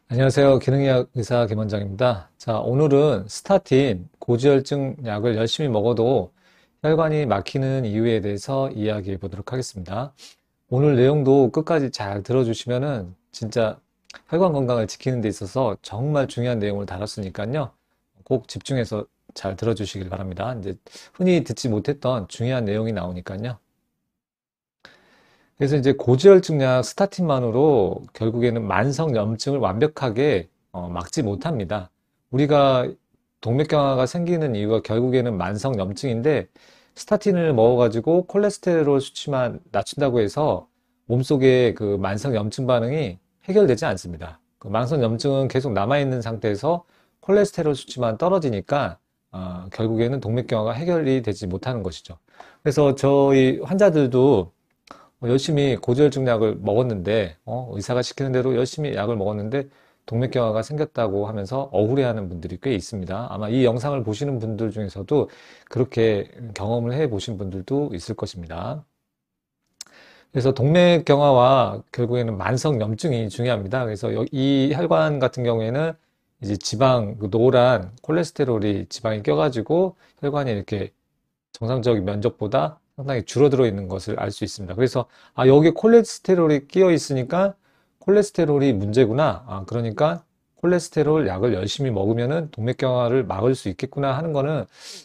안녕하세요. 기능의학 의사 김원장입니다. 자, 오늘은 스타틴 고지혈증 약을 열심히 먹어도 혈관이 막히는 이유에 대해서 이야기해 보도록 하겠습니다. 오늘 내용도 끝까지 잘 들어주시면은 진짜 혈관 건강을 지키는 데 있어서 정말 중요한 내용을 다뤘으니까요. 꼭 집중해서 잘 들어주시길 바랍니다. 이제 흔히 듣지 못했던 중요한 내용이 나오니까요. 그래서 이제 고지혈증약 스타틴만으로 결국에는 만성염증을 완벽하게 막지 못합니다. 우리가 동맥경화가 생기는 이유가 결국에는 만성염증인데 스타틴을 먹어가지고 콜레스테롤 수치만 낮춘다고 해서 몸속에 그 만성염증 반응이 해결되지 않습니다. 그 만성염증은 계속 남아있는 상태에서 콜레스테롤 수치만 떨어지니까 결국에는 동맥경화가 해결이 되지 못하는 것이죠. 그래서 저희 환자들도 열심히 고지혈증 약을 먹었는데 의사가 시키는 대로 열심히 약을 먹었는데 동맥경화가 생겼다고 하면서 억울해하는 분들이 꽤 있습니다. 아마 이 영상을 보시는 분들 중에서도 그렇게 경험을 해 보신 분들도 있을 것입니다. 그래서 동맥경화와 결국에는 만성염증이 중요합니다. 그래서 이 혈관 같은 경우에는 이제 지방, 그 노란 콜레스테롤이 지방이 껴가지고 혈관이 이렇게 정상적인 면적보다 상당히 줄어들어 있는 것을 알 수 있습니다. 그래서 여기에 콜레스테롤이 끼어 있으니까 콜레스테롤이 문제구나. 그러니까 콜레스테롤 약을 열심히 먹으면은 동맥경화를 막을 수 있겠구나 하는 거는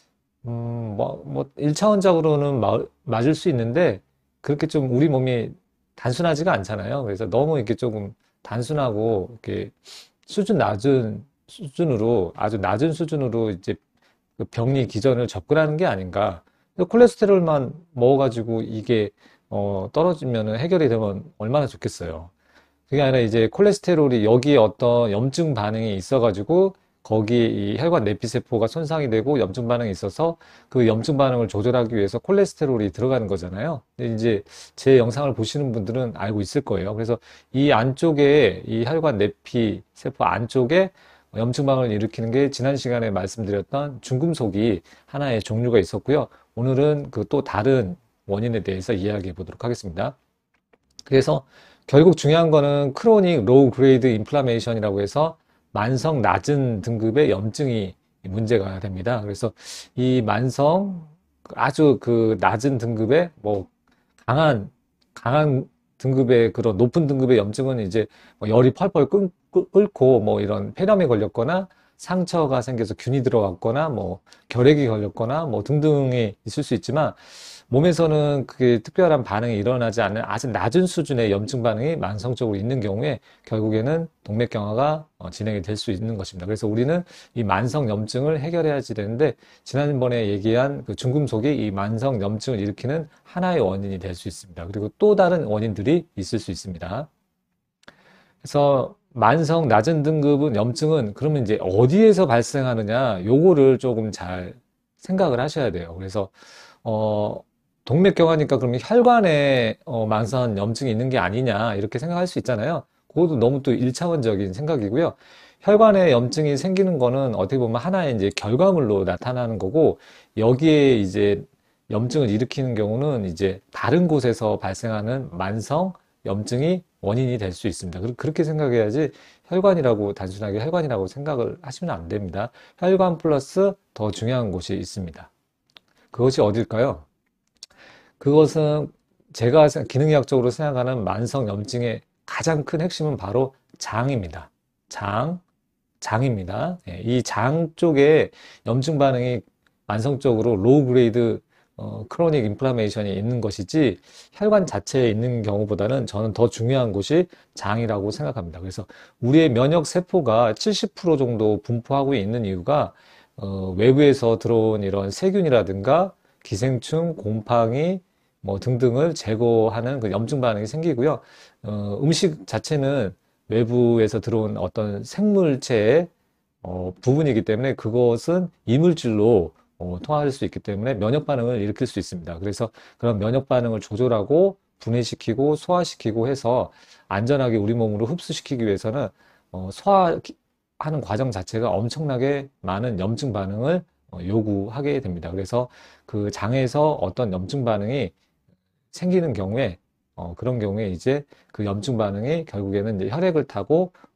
1차원적으로는 맞을 수 있는데 그렇게 좀 우리 몸이 단순하지가 않잖아요. 그래서 너무 이렇게 조금 단순하고 이렇게 수준 낮은 수준으로 아주 낮은 수준으로 이제 그 병리 기전을 접근하는 게 아닌가. 콜레스테롤만 먹어가지고 이게 떨어지면 해결이 되면 얼마나 좋겠어요. 그게 아니라 이제 콜레스테롤이 여기에 어떤 염증 반응이 있어가지고 거기에 이 혈관 내피세포가 손상이 되고 염증 반응이 있어서 그 염증 반응을 조절하기 위해서 콜레스테롤이 들어가는 거잖아요. 근데 이제 제 영상을 보시는 분들은 알고 있을 거예요. 그래서 이 안쪽에 이 혈관 내피세포 안쪽에 염증 반응을 일으키는 게 지난 시간에 말씀드렸던 중금속이 하나의 종류가 있었고요. 오늘은 그 또 다른 원인에 대해서 이야기해 보도록 하겠습니다. 그래서 결국 중요한 거는 크로닉 로우 그레이드 인플라메이션이라고 해서 만성 낮은 등급의 염증이 문제가 됩니다. 그래서 이 만성 아주 그 낮은 등급의 뭐 강한 등급의 그런 높은 등급의 염증은 이제 뭐 열이 펄펄 끓고 뭐 이런 폐렴에 걸렸거나 상처가 생겨서 균이 들어갔거나 뭐 결핵이 걸렸거나 뭐 등등이 있을 수 있지만 몸에서는 그게 특별한 반응이 일어나지 않는 아주 낮은 수준의 염증 반응이 만성적으로 있는 경우에 결국에는 동맥경화가 진행이 될 수 있는 것입니다. 그래서 우리는 이 만성 염증을 해결해야지 되는데 지난번에 얘기한 그 중금속이 이 만성 염증을 일으키는 하나의 원인이 될 수 있습니다. 그리고 또 다른 원인들이 있을 수 있습니다. 그래서 만성 낮은 등급은 염증은 그러면 이제 어디에서 발생하느냐 요거를 조금 잘 생각을 하셔야 돼요. 그래서 어, 동맥경화니까 그러면 혈관에 만성 염증이 있는 게 아니냐 이렇게 생각할 수 있잖아요. 그것도 너무 또 1차원적인 생각이고요. 혈관에 염증이 생기는 거는 어떻게 보면 하나의 이제 결과물로 나타나는 거고 여기에 이제 염증을 일으키는 경우는 이제 다른 곳에서 발생하는 만성 염증이 원인이 될 수 있습니다. 그렇게 생각해야지 혈관이라고 단순하게 혈관이라고 생각을 하시면 안 됩니다. 혈관 플러스 더 중요한 곳이 있습니다. 그것이 어딜까요? 그것은 제가 기능의학적으로 생각하는 만성염증의 가장 큰 핵심은 바로 장입니다. 장입니다. 이 장 쪽에 염증 반응이 만성적으로 로우 그레이드 크로닉 인플라메이션이 있는 것이지 혈관 자체에 있는 경우보다는 저는 더 중요한 곳이 장이라고 생각합니다. 그래서 우리의 면역 세포가 70% 정도 분포하고 있는 이유가 외부에서 들어온 이런 세균이라든가 기생충, 곰팡이 뭐 등등을 제거하는 그 염증 반응이 생기고요. 음식 자체는 외부에서 들어온 어떤 생물체의 부분이기 때문에 그것은 이물질로 통할 수 있기 때문에 면역 반응을 일으킬 수 있습니다. 그래서 그런 면역 반응을 조절하고 분해시키고 소화시키고 해서 안전하게 우리 몸으로 흡수시키기 위해서는 소화하는 과정 자체가 엄청나게 많은 염증 반응을 요구하게 됩니다. 그래서 그 장에서 어떤 염증 반응이 생기는 경우에 그런 경우에 이제 그 염증 반응이 결국에는 이제 혈액을 타고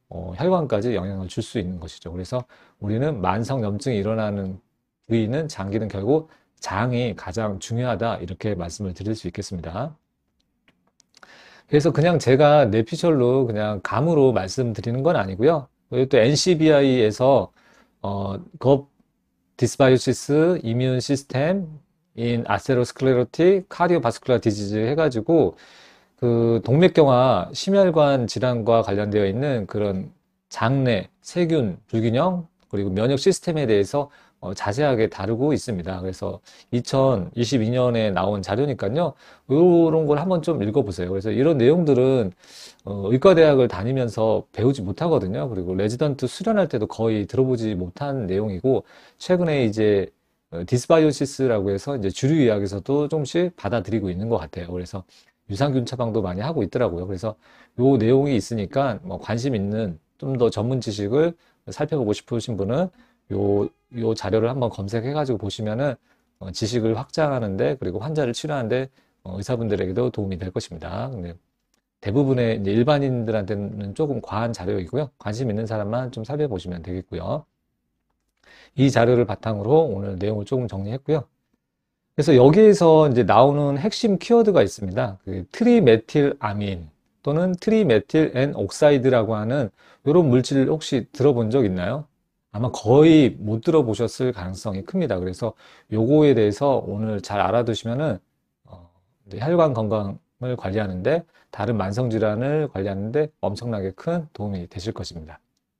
혈관까지 영향을 줄 수 있는 것이죠. 그래서 우리는 만성염증이 일어나는 부위는 장기는 결국 장이 가장 중요하다 이렇게 말씀을 드릴 수 있겠습니다. 그래서 그냥 제가 뇌피셜로 그냥 감으로 말씀드리는 건 아니고요. 또 NCBI에서 거 디스바이오시스 이뮨 시스템 인 아테로스클레로틱 카디오바스쿨라 디지즈 해가지고 그 동맥경화 심혈관 질환과 관련되어 있는 그런 장내 세균 불균형 그리고 면역 시스템에 대해서 자세하게 다루고 있습니다. 그래서 2022년에 나온 자료니까요. 이런 걸 한번 좀 읽어보세요. 그래서 이런 내용들은 의과대학을 다니면서 배우지 못하거든요. 그리고 레지던트 수련할 때도 거의 들어보지 못한 내용이고 최근에 이제 디스바이오시스라고 해서 이제 주류 의학에서도 조금씩 받아들이고 있는 것 같아요. 그래서 유산균 처방도 많이 하고 있더라고요. 그래서 요 내용이 있으니까 뭐 관심 있는 좀 더 전문 지식을 살펴보고 싶으신 분은 요 자료를 한번 검색해가지고 보시면은 지식을 확장하는데 그리고 환자를 치료하는데 의사분들에게도 도움이 될 것입니다. 근데 대부분의 이제 일반인들한테는 조금 과한 자료이고요. 관심 있는 사람만 좀 살펴보시면 되겠고요. 이 자료를 바탕으로 오늘 내용을 조금 정리했고요. 그래서 여기에서 이제 나오는 핵심 키워드가 있습니다. 그 트리메틸아민 또는 트리메틸 N 옥사이드라고 하는 이런 물질 혹시 들어본 적 있나요? 아마 거의 못 들어보셨을 가능성이 큽니다. 그래서 요거에 대해서 오늘 잘 알아두시면은 혈관 건강을 관리하는데 다른 만성 질환을 관리하는데 엄청나게 큰 도움이 되실 것입니다.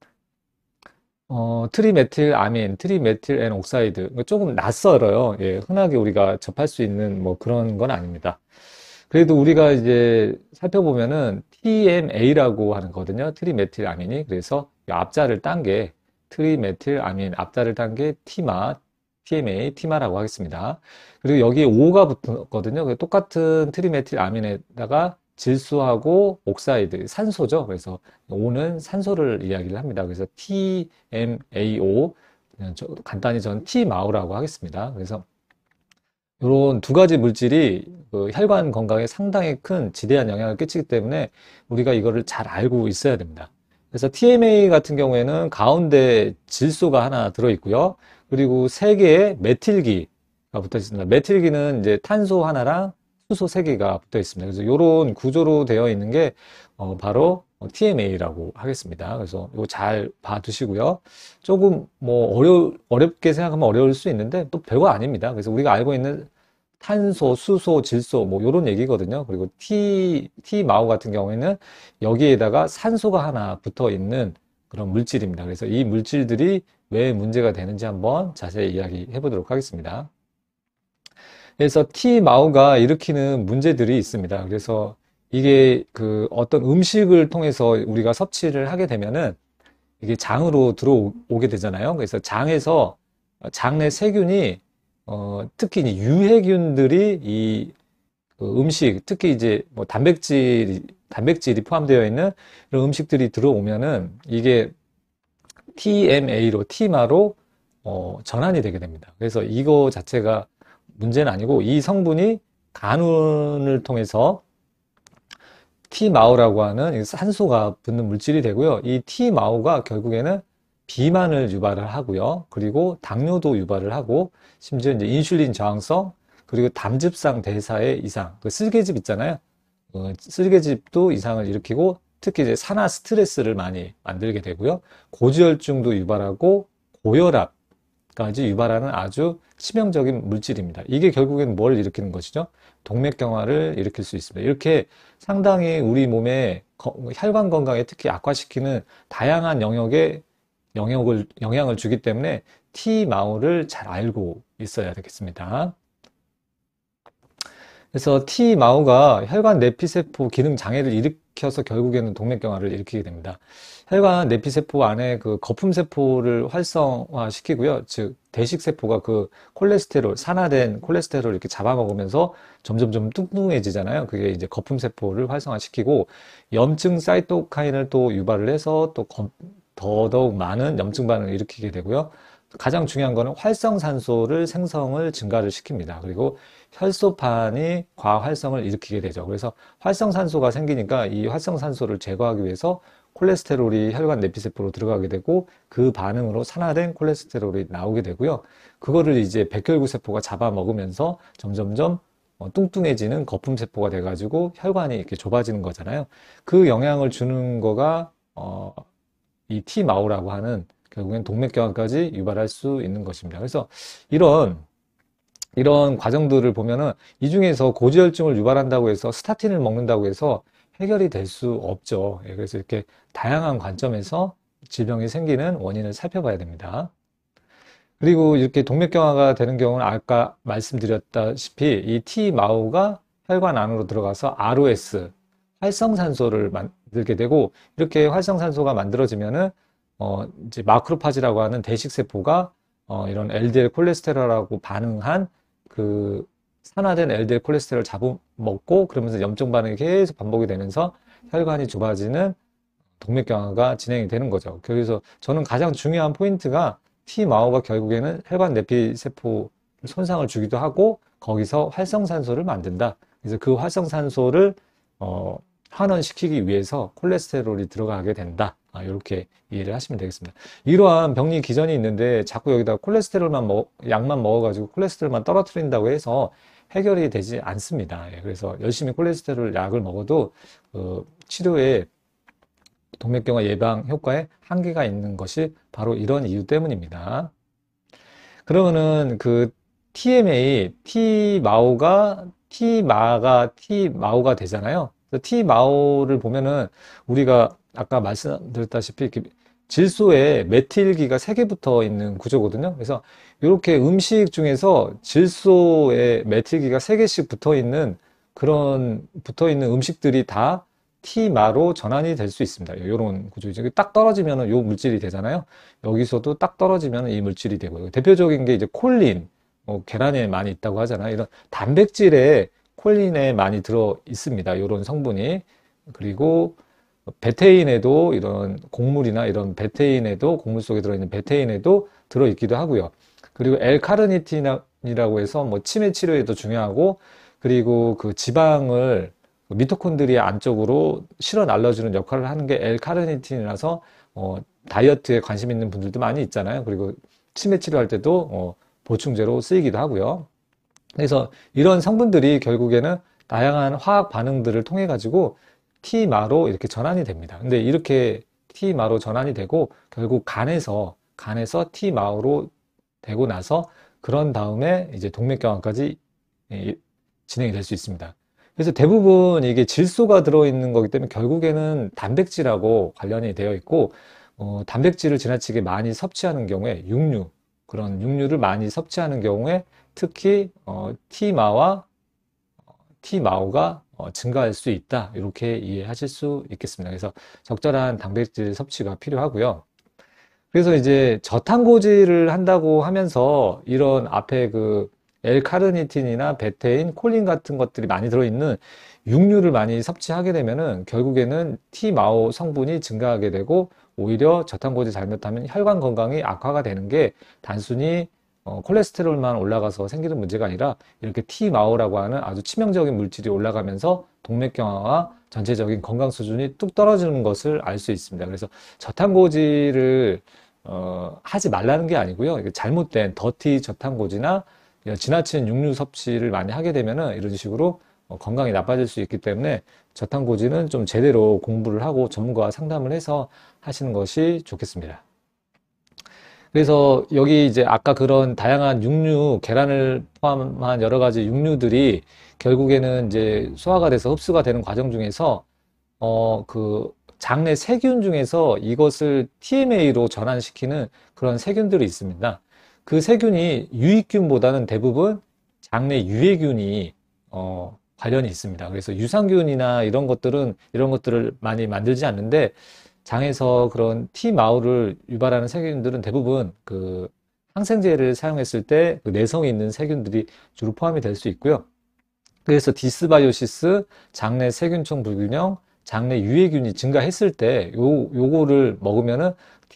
트리메틸아민, 트리메틸 N 옥사이드 조금 낯설어요. 예, 흔하게 우리가 접할 수 있는 뭐 그런 건 아닙니다. 그래도 우리가 이제 살펴보면은 TMA라고 하는 거거든요. 트리메틸아민이. 그래서 앞자를 딴 게 트리메틸아민, 앞자를 딴 게 티마, TMA, 티마라고 하겠습니다. 그리고 여기에 O가 붙었거든요. 똑같은 트리메틸아민에다가 질소하고 옥사이드, 산소죠. 그래서 O는 산소를 이야기를 합니다. 그래서 TMAO, 간단히 전 T마오라고 하겠습니다. 그래서 이런 두 가지 물질이 그 혈관 건강에 상당히 큰 지대한 영향을 끼치기 때문에 우리가 이거를 잘 알고 있어야 됩니다. 그래서 TMA 같은 경우에는 가운데 질소가 하나 들어있고요. 그리고 세 개의 메틸기가 붙어 있습니다. 메틸기는 이제 탄소 하나랑 수소 세 개가 붙어 있습니다. 그래서 이런 구조로 되어 있는 게 바로 TMA라고 하겠습니다. 그래서 이거 잘 봐두시고요. 조금 뭐 어렵게 생각하면 어려울 수 있는데 또 별거 아닙니다. 그래서 우리가 알고 있는 탄소, 수소, 질소 뭐 이런 얘기거든요. 그리고 T마오 같은 경우에는 여기에다가 산소가 하나 붙어 있는 그런 물질입니다. 그래서 이 물질들이 왜 문제가 되는지 한번 자세히 이야기해 보도록 하겠습니다. 그래서 T마오가 일으키는 문제들이 있습니다. 그래서 이게 그 어떤 음식을 통해서 우리가 섭취를 하게 되면은 이게 장으로 들어오게 되잖아요. 그래서 장에서 장내 세균이 특히 이제 유해균들이 이 그 음식, 특히 이제 뭐 단백질이 포함되어 있는 이런 음식들이 들어오면은 이게 TMA로, T마로 전환이 되게 됩니다. 그래서 이거 자체가 문제는 아니고 이 성분이 간운을 통해서 T마오라고 하는 산소가 붙는 물질이 되고요. 이 T마오가 결국에는 비만을 유발을 하고요. 그리고 당뇨도 유발을 하고 심지어 이제 인슐린 저항성 그리고 담즙상 대사의 이상, 그 쓸개즙 있잖아요. 쓸개즙도 이상을 일으키고 특히 이제 산화 스트레스를 많이 만들게 되고요. 고지혈증도 유발하고 고혈압까지 유발하는 아주 치명적인 물질입니다. 이게 결국엔 뭘 일으키는 것이죠? 동맥경화를 일으킬 수 있습니다. 이렇게 상당히 우리 몸의 혈관 건강에 특히 악화시키는 다양한 영역에 영향을 주기 때문에 T마오를 잘 알고 있어야 되겠습니다. 그래서 T마오가 혈관 내피세포 기능 장애를 일으켜서 결국에는 동맥경화를 일으키게 됩니다. 혈관 내피세포 안에 그 거품세포를 활성화시키고요. 즉, 대식세포가 그 콜레스테롤, 산화된 콜레스테롤을 이렇게 잡아먹으면서 점점점 뚱뚱해지잖아요. 그게 이제 거품세포를 활성화시키고 염증 사이토카인을 또 유발을 해서 또 더더욱 많은 염증 반응을 일으키게 되고요. 가장 중요한 거는 활성산소를 생성을 증가를 시킵니다. 그리고 혈소판이 과활성을 일으키게 되죠. 그래서 활성산소가 생기니까 이 활성산소를 제거하기 위해서 콜레스테롤이 혈관 내피세포로 들어가게 되고 그 반응으로 산화된 콜레스테롤이 나오게 되고요. 그거를 이제 백혈구 세포가 잡아먹으면서 점점점 뚱뚱해지는 거품세포가 돼가지고 혈관이 이렇게 좁아지는 거잖아요. 그 영향을 주는 거가 이 T마오라고 하는 결국엔 동맥경화까지 유발할 수 있는 것입니다. 그래서 이런 과정들을 보면은 이 중에서 고지혈증을 유발한다고 해서 스타틴을 먹는다고 해서 해결이 될 수 없죠. 그래서 이렇게 다양한 관점에서 질병이 생기는 원인을 살펴봐야 됩니다. 그리고 이렇게 동맥경화가 되는 경우는 아까 말씀드렸다시피 이 T마오가 혈관 안으로 들어가서 ROS, 활성산소를 만들게 되고 이렇게 활성산소가 만들어지면은 이제 마크로파지라고 하는 대식세포가 이런 LDL 콜레스테롤하고 반응한 그 산화된 LDL 콜레스테롤을 잡아먹고 그러면서 염증 반응이 계속 반복이 되면서 혈관이 좁아지는 동맥경화가 진행이 되는 거죠. 그래서 저는 가장 중요한 포인트가 T마오가 결국에는 혈관 내피세포 손상을 주기도 하고 거기서 활성산소를 만든다. 그래서 그 활성산소를 환원시키기 위해서 콜레스테롤이 들어가게 된다. 이렇게 이해를 하시면 되겠습니다. 이러한 병리 기전이 있는데 자꾸 여기다 콜레스테롤만 약만 먹어가지고 콜레스테롤만 떨어뜨린다고 해서 해결이 되지 않습니다. 그래서 열심히 콜레스테롤 약을 먹어도 치료에 동맥경화 예방 효과에 한계가 있는 것이 바로 이런 이유 때문입니다. 그러면은 그 TMA, T마오가 되잖아요. T마오를 보면은 우리가 아까 말씀드렸다시피 질소에 메틸기가 3개 붙어 있는 구조거든요. 그래서 이렇게 음식 중에서 질소에 메틸기가 3개씩 붙어 있는 음식들이 다 T마로 전환이 될 수 있습니다. 이런 구조이죠. 딱 떨어지면 이 물질이 되잖아요. 여기서도 딱 떨어지면 이 물질이 되고요. 대표적인 게 이제 콜린, 계란에 많이 있다고 하잖아요. 이런 단백질에 콜린에 많이 들어 있습니다. 이런 성분이. 그리고 베테인에도 이런 곡물이나 이런 베테인에도 곡물 속에 들어있는 베테인에도 들어 있기도 하고요. 그리고 L카르니틴이라고 해서 뭐 치매 치료에도 중요하고 그리고 그 지방을 미토콘드리아 안쪽으로 실어 날려주는 역할을 하는 게 L카르니틴이라서 다이어트에 관심 있는 분들도 많이 있잖아요. 그리고 치매 치료할 때도 보충제로 쓰이기도 하고요. 그래서 이런 성분들이 결국에는 다양한 화학 반응들을 통해 가지고 T마로 이렇게 전환이 됩니다. 근데 이렇게 T마로 전환이 되고 결국 간에서 T마로 되고 나서 그런 다음에 이제 동맥경화까지 진행이 될 수 있습니다. 그래서 대부분 이게 질소가 들어있는 거기 때문에 결국에는 단백질하고 관련이 되어 있고 단백질을 지나치게 많이 섭취하는 경우에 그런 육류를 많이 섭취하는 경우에 특히 T마오가 증가할 수 있다. 이렇게 이해하실 수 있겠습니다. 그래서 적절한 단백질 섭취가 필요하고요. 그래서 이제 저탄고지를 한다고 하면서 이런 앞에 그 L카르니틴이나 베테인, 콜린 같은 것들이 많이 들어있는 육류를 많이 섭취하게 되면은 결국에는 T마오 성분이 증가하게 되고 오히려 저탄고지 잘못하면 혈관 건강이 악화가 되는 게 단순히 콜레스테롤만 올라가서 생기는 문제가 아니라 이렇게 T마오라고 하는 아주 치명적인 물질이 올라가면서 동맥경화와 전체적인 건강 수준이 뚝 떨어지는 것을 알 수 있습니다. 그래서 저탄고지를 하지 말라는 게 아니고요. 이게 잘못된 더티 저탄고지나 지나친 육류 섭취를 많이 하게 되면은 이런 식으로 건강이 나빠질 수 있기 때문에 저탄고지는 좀 제대로 공부를 하고 전문가와 상담을 해서 하시는 것이 좋겠습니다. 그래서 여기 이제 아까 그런 다양한 육류, 계란을 포함한 여러 가지 육류들이 결국에는 이제 소화가 돼서 흡수가 되는 과정 중에서 그 장내 세균 중에서 이것을 TMA로 전환시키는 그런 세균들이 있습니다. 그 세균이 유익균보다는 대부분 장내 유해균이 관련이 있습니다. 그래서 유산균이나 이런 것들을 많이 만들지 않는데 장에서 그런 T마오를 유발하는 세균들은 대부분 그 항생제를 사용했을 때 그 내성이 있는 세균들이 주로 포함이 될 수 있고요. 그래서 디스바이오시스, 장내 세균총 불균형, 장내 유해균이 증가했을 때 요거를 먹으면은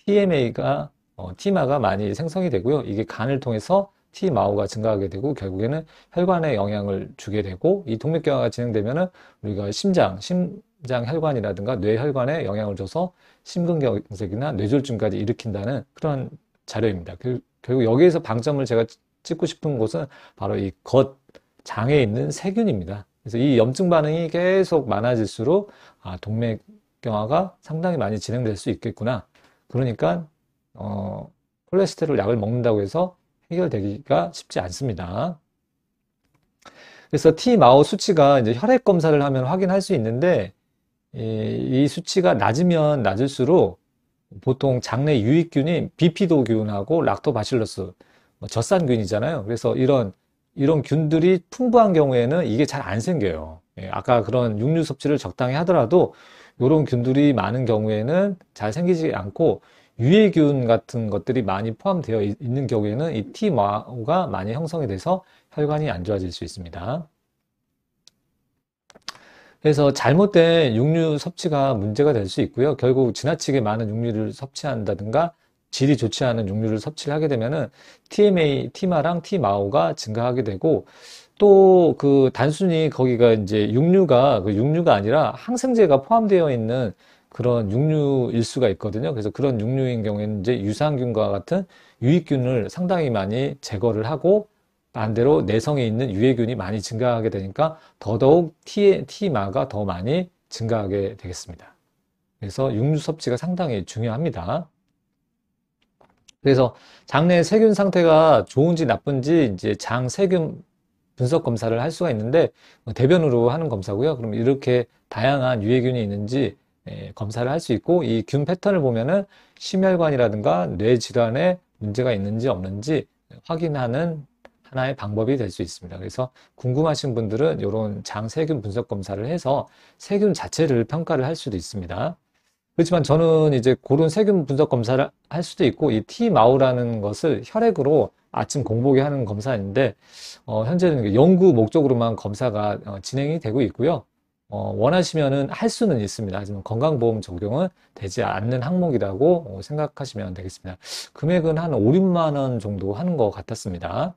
T마가 많이 생성이 되고요. 이게 간을 통해서 T마오가 증가하게 되고 결국에는 혈관에 영향을 주게 되고 이 동맥경화가 진행되면은 우리가 심장 혈관이라든가 뇌혈관에 영향을 줘서 심근경색이나 뇌졸중까지 일으킨다는 그런 자료입니다. 결국 여기에서 방점을 제가 찍고 싶은 곳은 바로 이 겉 장에 있는 세균입니다. 그래서 이 염증 반응이 계속 많아질수록 동맥경화가 상당히 많이 진행될 수 있겠구나. 그러니까 콜레스테롤 약을 먹는다고 해서 해결되기가 쉽지 않습니다. 그래서 T마오 수치가 이제 혈액 검사를 하면 확인할 수 있는데 이 수치가 낮으면 낮을수록 보통 장내 유익균이 비피도균하고 락토바실러스 젖산균이잖아요. 그래서 이런 균들이 풍부한 경우에는 이게 잘 안 생겨요. 아까 그런 육류 섭취를 적당히 하더라도 이런 균들이 많은 경우에는 잘 생기지 않고 유해균 같은 것들이 많이 포함되어 있는 경우에는 이 T마오가 많이 형성이 돼서 혈관이 안 좋아질 수 있습니다. 그래서 잘못된 육류 섭취가 문제가 될 수 있고요. 결국 지나치게 많은 육류를 섭취한다든가 질이 좋지 않은 육류를 섭취를 하게 되면은 TMA, T마랑 T마오가 증가하게 되고 또 그 단순히 거기가 이제 육류가 아니라 항생제가 포함되어 있는 그런 육류일 수가 있거든요. 그래서 그런 육류인 경우에는 이제 유산균과 같은 유익균을 상당히 많이 제거를 하고 반대로 내성에 있는 유해균이 많이 증가하게 되니까 더더욱 T마가 더 많이 증가하게 되겠습니다. 그래서 육류 섭취가 상당히 중요합니다. 그래서 장내 세균 상태가 좋은지 나쁜지 이제 장 세균 분석 검사를 할 수가 있는데 대변으로 하는 검사고요. 그럼 이렇게 다양한 유해균이 있는지 검사를 할 수 있고 이 균 패턴을 보면은 심혈관이라든가 뇌 질환에 문제가 있는지 없는지 확인하는 하나의 방법이 될 수 있습니다. 그래서 궁금하신 분들은 이런 장 세균 분석 검사를 해서 세균 자체를 평가를 할 수도 있습니다. 그렇지만 저는 이제 그런 세균 분석 검사를 할 수도 있고 이 T마오라는 것을 혈액으로 아침 공복에 하는 검사인데 현재는 연구 목적으로만 검사가 진행이 되고 있고요. 원하시면은 할 수는 있습니다. 하지만 건강보험 적용은 되지 않는 항목이라고 생각하시면 되겠습니다. 금액은 한 5, 6만 원 정도 하는 것 같았습니다.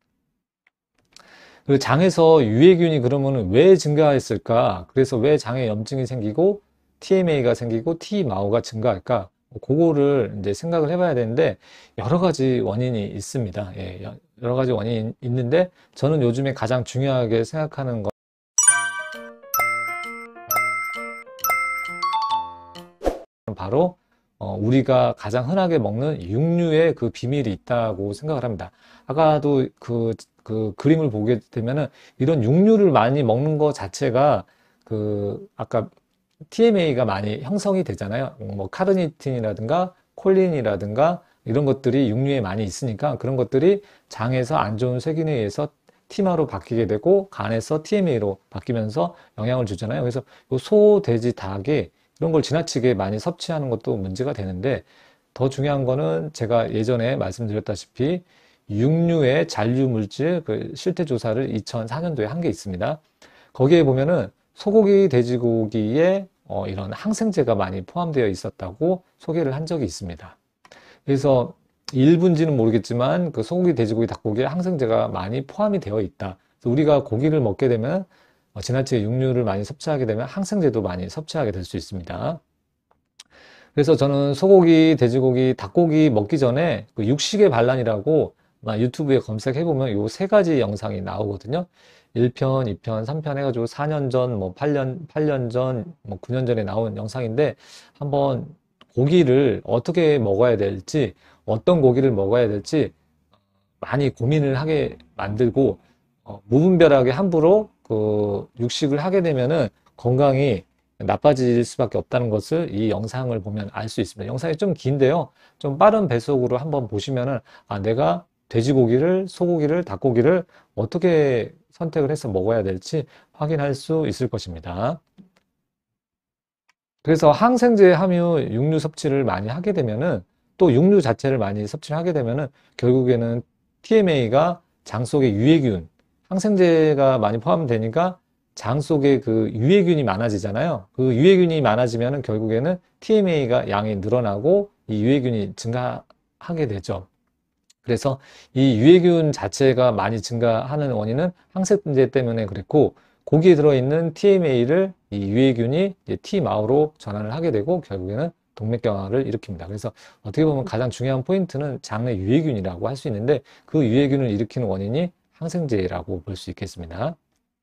그 장에서 유해균이 그러면 왜 증가했을까? 그래서 왜 장에 염증이 생기고 TMA가 생기고 T마오가 증가할까? 그거를 이제 생각을 해봐야 되는데 여러 가지 원인이 있습니다. 예, 여러 가지 원인이 있는데 저는 요즘에 가장 중요하게 생각하는 건 바로 우리가 가장 흔하게 먹는 육류의 그 비밀이 있다고 생각을 합니다. 아까도 그 그림을 보게 되면은 이런 육류를 많이 먹는 것 자체가 아까 TMA가 많이 형성이 되잖아요. 뭐 카르니틴이라든가 콜린이라든가 이런 것들이 육류에 많이 있으니까 그런 것들이 장에서 안 좋은 세균에 의해서 T마로 바뀌게 되고 간에서 TMA로 바뀌면서 영향을 주잖아요. 그래서 소, 돼지, 닭이 이런 걸 지나치게 많이 섭취하는 것도 문제가 되는데 더 중요한 거는 제가 예전에 말씀드렸다시피 육류의 잔류 물질 실태 조사를 2004년도에 한 게 있습니다. 거기에 보면은 소고기, 돼지고기에 이런 항생제가 많이 포함되어 있었다고 소개를 한 적이 있습니다. 그래서 일부인지는 모르겠지만 그 소고기, 돼지고기, 닭고기에 항생제가 많이 포함이 되어 있다. 그래서 우리가 고기를 먹게 되면 지나치게 육류를 많이 섭취하게 되면 항생제도 많이 섭취하게 될 수 있습니다. 그래서 저는 소고기, 돼지고기, 닭고기 먹기 전에 그 육식의 반란이라고 유튜브에 검색해보면 요 세 가지 영상이 나오거든요. 1편, 2편, 3편 해가지고 4년 전, 뭐 8년 전, 뭐 9년 전에 나온 영상인데 한번 고기를 어떻게 먹어야 될지, 어떤 고기를 먹어야 될지 많이 고민을 하게 만들고 무분별하게 함부로 그 육식을 하게 되면은 건강이 나빠질 수밖에 없다는 것을 이 영상을 보면 알 수 있습니다. 영상이 좀 긴데요. 좀 빠른 배속으로 한번 보시면은 내가 돼지고기를, 소고기를, 닭고기를 어떻게 선택을 해서 먹어야 될지 확인할 수 있을 것입니다. 그래서 항생제 함유 육류 섭취를 많이 하게 되면은 또 육류 자체를 많이 섭취를 하게 되면은 결국에는 TMA가 장 속에 유해균, 항생제가 많이 포함되니까 장 속에 그 유해균이 많아지잖아요. 그 유해균이 많아지면은 결국에는 TMA가 양이 늘어나고 이 유해균이 증가하게 되죠. 그래서 이 유해균 자체가 많이 증가하는 원인은 항생제 때문에 그랬고 거기에 들어있는 TMA를 이 유해균이 이제 T마오로 전환을 하게 되고 결국에는 동맥경화를 일으킵니다. 그래서 어떻게 보면 가장 중요한 포인트는 장내 유해균이라고 할 수 있는데 그 유해균을 일으키는 원인이 항생제라고 볼 수 있겠습니다.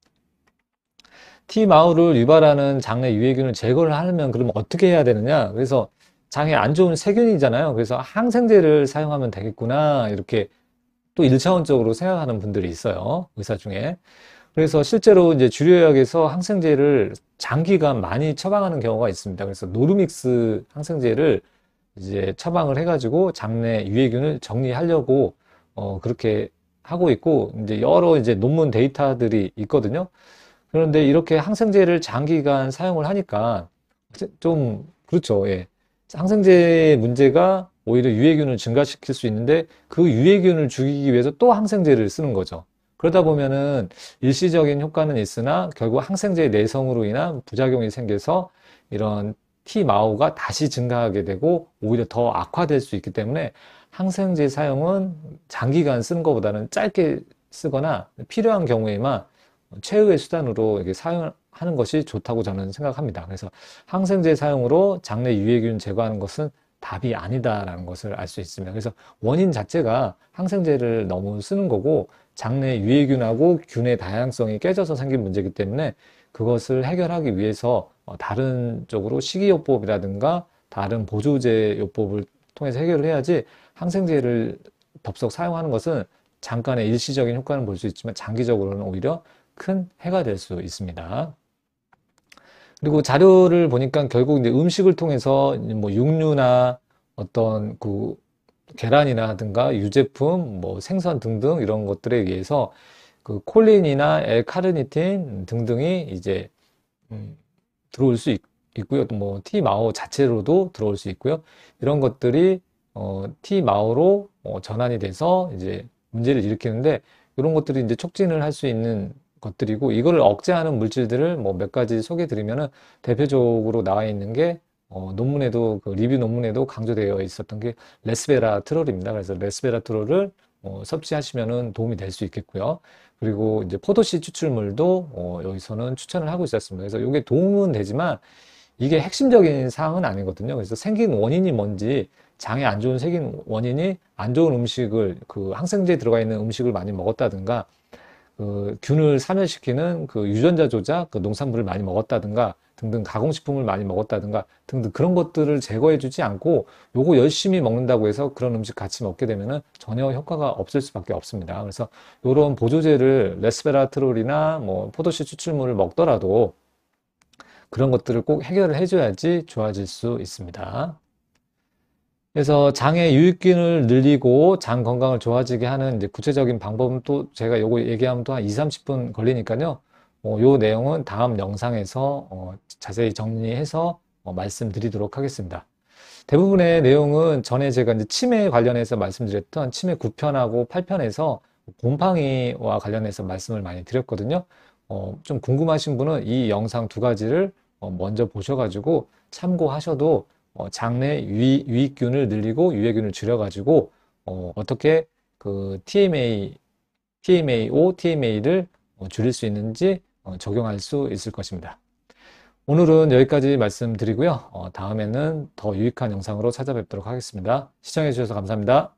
T마오를 유발하는 장내 유해균을 제거를 하려면 그러면 어떻게 해야 되느냐? 그래서 장에 안 좋은 세균이잖아요. 그래서 항생제를 사용하면 되겠구나. 이렇게 또 1차원적으로 생각하는 분들이 있어요. 의사 중에. 그래서 실제로 이제 주류약에서 항생제를 장기간 많이 처방하는 경우가 있습니다. 그래서 노르믹스 항생제를 이제 처방을 해가지고 장내 유해균을 정리하려고 그렇게 하고 있고 이제 여러 이제 논문 데이터들이 있거든요. 그런데 이렇게 항생제를 장기간 사용을 하니까 좀 그렇죠. 예. 항생제의 문제가 오히려 유해균을 증가시킬 수 있는데 그 유해균을 죽이기 위해서 또 항생제를 쓰는 거죠. 그러다 보면은 일시적인 효과는 있으나 결국 항생제의 내성으로 인한 부작용이 생겨서 이런 T마오가 다시 증가하게 되고 오히려 더 악화될 수 있기 때문에 항생제 사용은 장기간 쓰는 것보다는 짧게 쓰거나 필요한 경우에만 최후의 수단으로 이렇게 사용하는 것이 좋다고 저는 생각합니다. 그래서 항생제 사용으로 장내 유해균 제거하는 것은 답이 아니다라는 것을 알 수 있습니다. 그래서 원인 자체가 항생제를 너무 쓰는 거고 장내 유해균하고 균의 다양성이 깨져서 생긴 문제이기 때문에 그것을 해결하기 위해서 다른 쪽으로 식이요법이라든가 다른 보조제 요법을 통해서 해결을 해야지 항생제를 덥석 사용하는 것은 잠깐의 일시적인 효과는 볼 수 있지만 장기적으로는 오히려 큰 해가 될 수 있습니다. 그리고 자료를 보니까 결국 이제 음식을 통해서 뭐 육류나 어떤 그 계란이라든가 유제품, 뭐 생선 등등 이런 것들에 의해서 그 콜린이나 L카르니틴 등등이 이제 들어올 수 있고요. 뭐 T마오 자체로도 들어올 수 있고요. 이런 것들이 T마오로 전환이 돼서 이제 문제를 일으키는데 이런 것들이 이제 촉진을 할 수 있는 것들이고 이거를 억제하는 물질들을 뭐 몇 가지 소개해 드리면은 대표적으로 나와 있는 게 논문에도 그 리뷰 논문에도 강조되어 있었던 게 레스베라트롤입니다. 그래서 레스베라트롤을 섭취하시면은 도움이 될 수 있겠고요. 그리고 이제 포도씨 추출물도 여기서는 추천을 하고 있었습니다. 그래서 이게 도움은 되지만 이게 핵심적인 사항은 아니거든요. 그래서 생긴 원인이 뭔지 장에 안 좋은 생긴 원인이 안 좋은 음식을 그 항생제에 들어가 있는 음식을 많이 먹었다든가 그 균을 사멸시키는 그 유전자 조작, 그 농산물을 많이 먹었다든가 등등 가공식품을 많이 먹었다든가 등등 그런 것들을 제거해주지 않고 요거 열심히 먹는다고 해서 그런 음식 같이 먹게 되면은 전혀 효과가 없을 수밖에 없습니다. 그래서 요런 보조제를 레스베라트롤이나 뭐 포도씨 추출물을 먹더라도 그런 것들을 꼭 해결을 해줘야지 좋아질 수 있습니다. 그래서 장의 유익균을 늘리고 장 건강을 좋아지게 하는 이제 구체적인 방법은 또 제가 요거 얘기하면 또 한 2, 30분 걸리니까요. 요 내용은 다음 영상에서 자세히 정리해서 말씀드리도록 하겠습니다. 대부분의 내용은 전에 제가 이제 치매 관련해서 말씀드렸던 치매 9편하고 8편에서 곰팡이와 관련해서 말씀을 많이 드렸거든요. 좀 궁금하신 분은 이 영상 두 가지를 먼저 보셔가지고 참고하셔도 장내 유익균을 늘리고 유해균을 줄여가지고 어떻게 그 TMAO, TMA를 줄일 수 있는지 적용할 수 있을 것입니다. 오늘은 여기까지 말씀드리고요. 다음에는 더 유익한 영상으로 찾아뵙도록 하겠습니다. 시청해 주셔서 감사합니다.